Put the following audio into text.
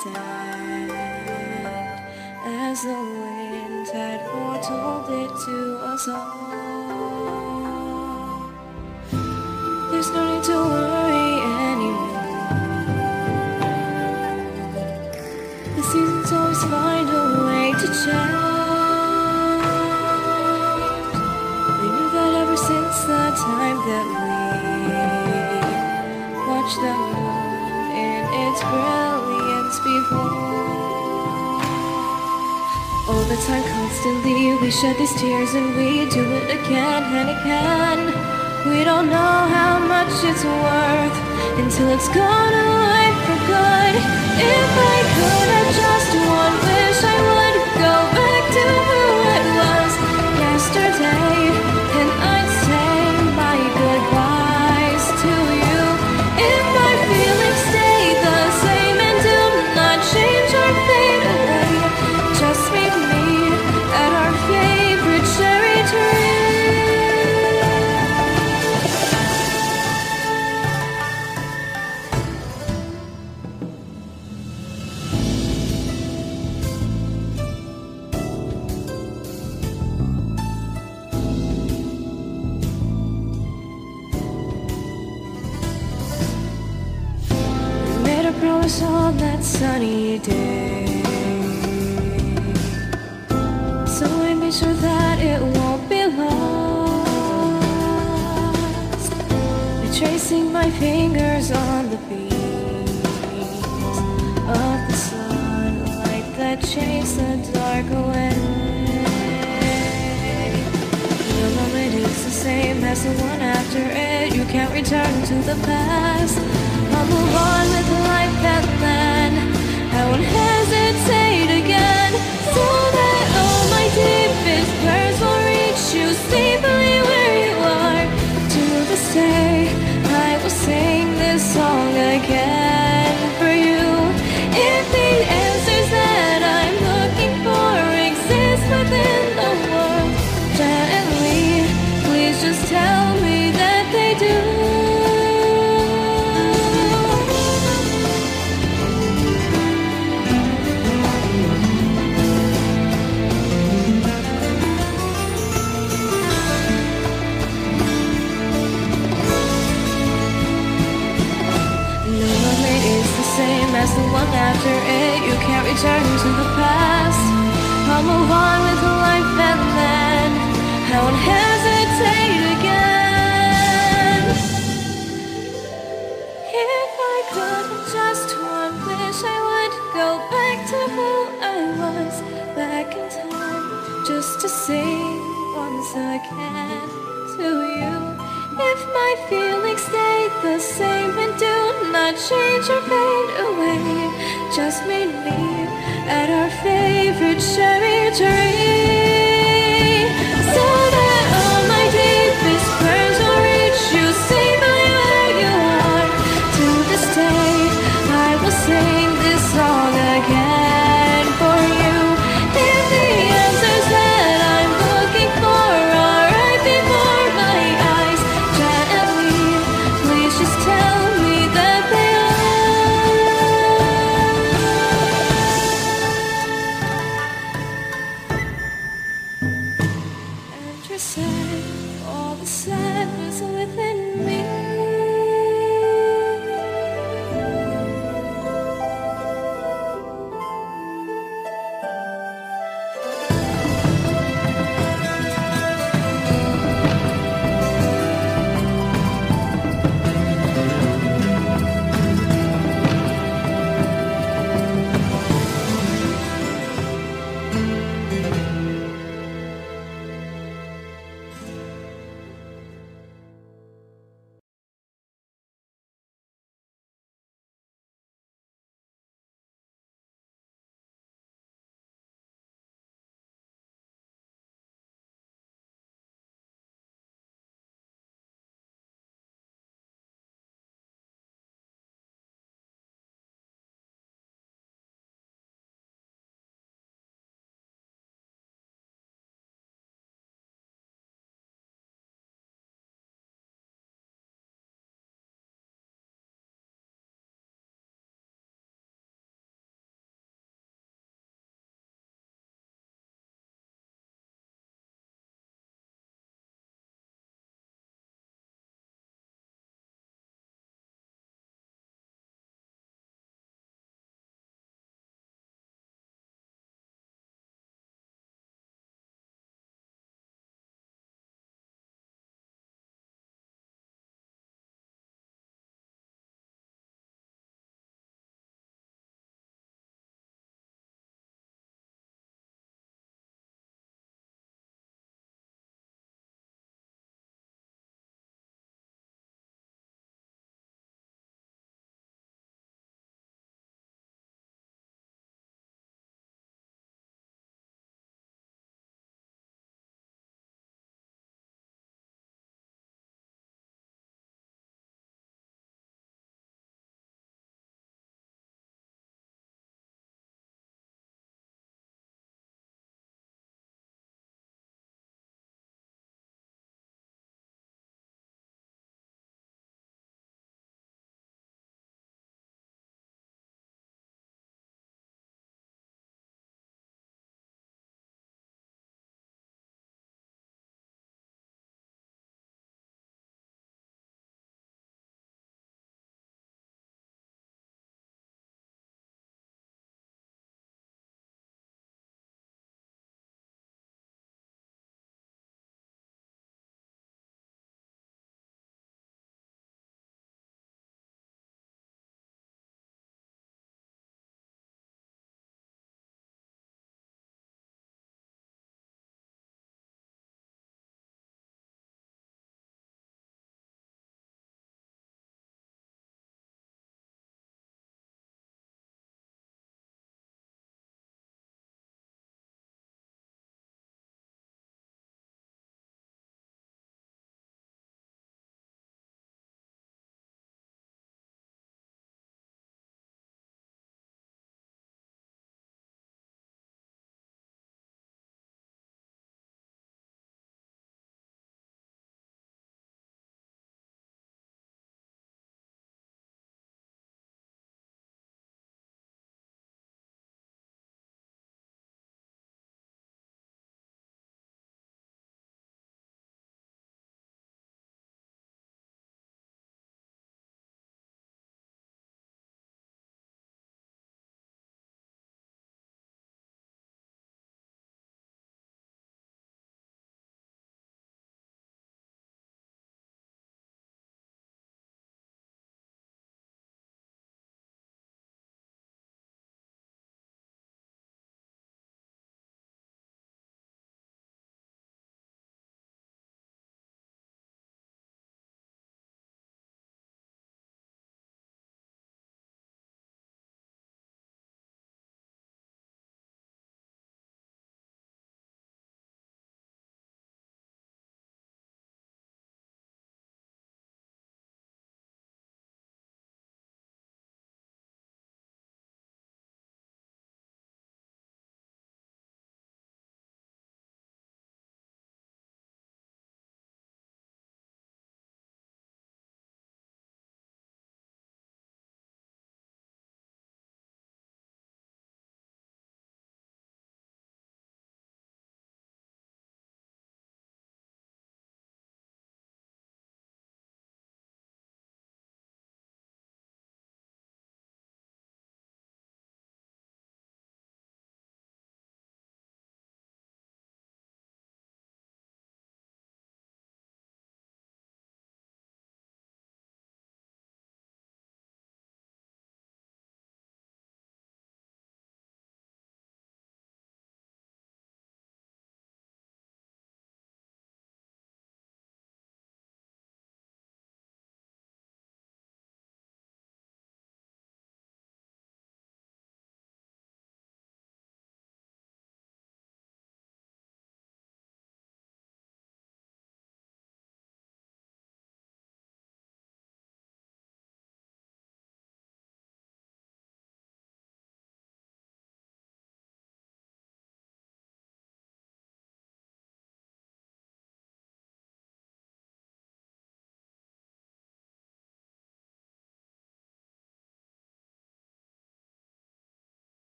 stand as the wind had foretold it to us all. There's no need to worry anymore. The seasons always find a way to change. We knew that ever since the time that we watched the moon in its brilliance before. All the time, constantly, we shed these tears and we do it again and again. We don't know how much it's worth until it's gone away for good. If I could have just one wish, I would go back to who I was yesterday, and I'd say my goodbyes to you. If my feelings stay the same and do not change or fade away, just meet me at our favorite cherry tree. Promise on that sunny day, so I made sure that it won't be lost, retracing my fingers on the beams of the sunlight that chased the dark away. The moment is the same as the one after it. You can't return to the past. I'll move on with life and then I won't hesitate again, so that all my deepest prayers will reach you safely where you are. To this day, I will sing this song again for you. If the answers that I'm looking for exist within the world, gently, please just tell me that they do. As the one after it, you can't return to the past. I'll move on with life and then I won't hesitate again. If I could have just one wish, I would go back to who I was back in time, just to sing once again to you. If my feelings stay the same and do not change or fade away, just meet me at our favorite cherry tree.